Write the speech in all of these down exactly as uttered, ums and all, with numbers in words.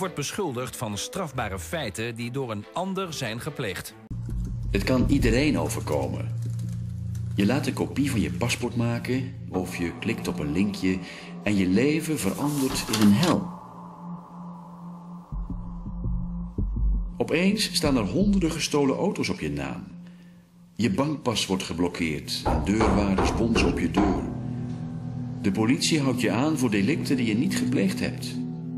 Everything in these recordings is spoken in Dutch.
wordt beschuldigd van strafbare feiten die door een ander zijn gepleegd. Het kan iedereen overkomen. Je laat een kopie van je paspoort maken of je klikt op een linkje en je leven verandert in een hel. Opeens staan er honderden gestolen auto's op je naam. Je bankpas wordt geblokkeerd en deurwaarders bonzen op je deur. De politie houdt je aan voor delicten die je niet gepleegd hebt.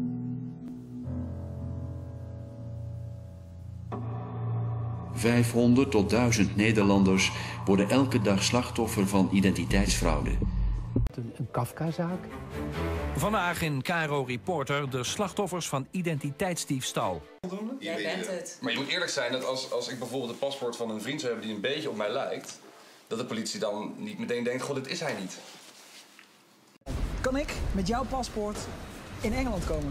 vijfhonderd tot duizend Nederlanders worden elke dag slachtoffer van identiteitsfraude. Een, een Kafka-zaak. Vandaag in Caro Reporter de slachtoffers van identiteitsdiefstal. Jij bent het. Maar je moet eerlijk zijn dat als, als ik bijvoorbeeld het paspoort van een vriend zou hebben die een beetje op mij lijkt, dat de politie dan niet meteen denkt, goh, dit is hij niet. Kan ik met jouw paspoort in Engeland komen?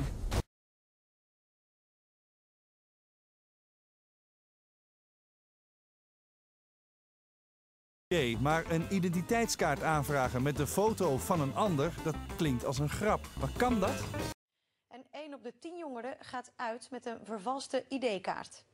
Maar een identiteitskaart aanvragen met de foto van een ander, dat klinkt als een grap. Maar kan dat? En één op de tien jongeren gaat uit met een vervalste I D-kaart.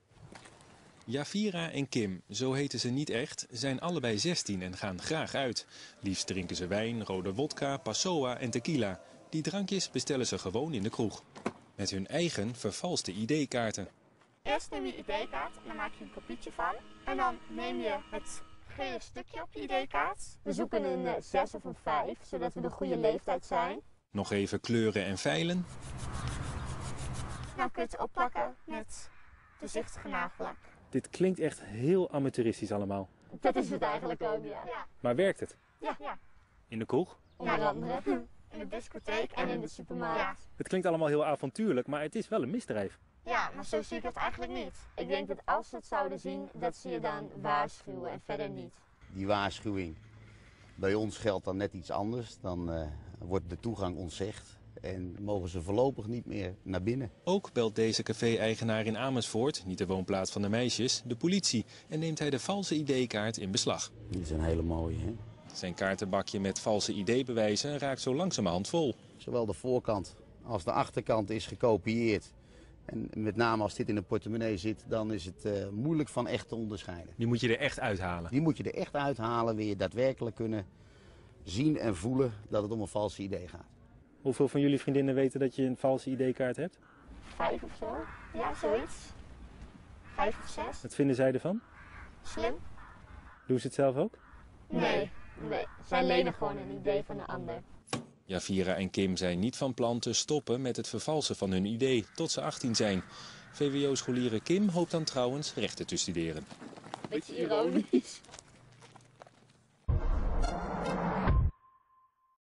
Jafira en Kim, zo heten ze niet echt, zijn allebei zestien en gaan graag uit. Liefst drinken ze wijn, rode wodka, passoa en tequila. Die drankjes bestellen ze gewoon in de kroeg. Met hun eigen vervalste I D-kaarten. Eerst neem je I D-kaart en dan maak je een kopietje van. En dan neem je het gele stukje op je I D-kaart. We zoeken een uh, zes of een vijf, zodat we de goede leeftijd zijn. Nog even kleuren en veilen. Dan kun je het opplakken met doorzichtige nagellak. Dit klinkt echt heel amateuristisch allemaal. Dat is het eigenlijk ook, ja. ja. Maar werkt het? Ja. ja. In de kroeg? Onder andere. In de discotheek en in de supermarkt. Ja. Het klinkt allemaal heel avontuurlijk, maar het is wel een misdrijf. Ja, maar zo zie ik het eigenlijk niet. Ik denk dat als ze het zouden zien, dat ze je dan waarschuwen en verder niet. Die waarschuwing, bij ons geldt dan net iets anders. Dan uh, wordt de toegang ontzegd en mogen ze voorlopig niet meer naar binnen. Ook belt deze café-eigenaar in Amersfoort, niet de woonplaats van de meisjes, de politie. En neemt hij de valse I D-kaart in beslag. Die is een hele mooie, hè? Zijn kaartenbakje met valse I D-bewijzen raakt zo langzamerhand vol. Zowel de voorkant als de achterkant is gekopieerd. En met name als dit in een portemonnee zit, dan is het uh, moeilijk van echt te onderscheiden. Die moet je er echt uithalen? Die moet je er echt uithalen, wil je daadwerkelijk kunnen zien en voelen dat het om een valse I D gaat. Hoeveel van jullie vriendinnen weten dat je een valse I D-kaart hebt? Vijf of zo. Ja, zoiets. Vijf of zes. Wat vinden zij ervan? Slim. Doen ze het zelf ook? Nee, nee. Zij lenen gewoon een idee van een ander. Jafira en Kim zijn niet van plan te stoppen met het vervalsen van hun I D tot ze achttien zijn. V W O-scholiere Kim hoopt dan trouwens rechten te studeren. Beetje ironisch.